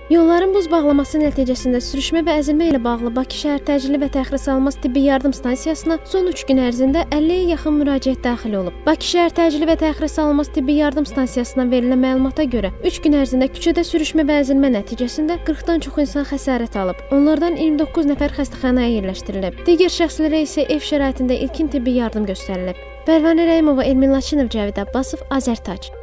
Yolların buz bağlaması nəticəsində sürüşmə və əzilmə ilə bağlı Bakı şəhər təcili və təxirəsalınmaz tibbi yardım stansiyasına son 3 gün ərzində 50-yə yaxın müraciət daxil olub. Bakı şəhər təcili və təxirəsalınmaz tibbi yardım stansiyasından verilən məlumata görə 3 gün ərzində küçədə sürüşmə və əzilmə nəticəsində 40-dan çox insan xəsarət alıb. Onlardan 29 nəfər xəstəxanaya yerləşdirilib. Digər şəxslərə isə ev şəraitində ilkin tibbi yardım göstərilib. Pərvanə Rəhimova, Elmin Laçınov, Cəvid Abbasov, Azərtac.